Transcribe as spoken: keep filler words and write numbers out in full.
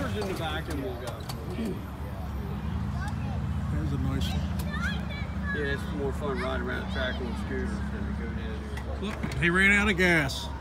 scooters in the back and we'll go. There's a nice one. Yeah, it's more fun riding around the track on scooters than to go down here. Look, he ran out of gas.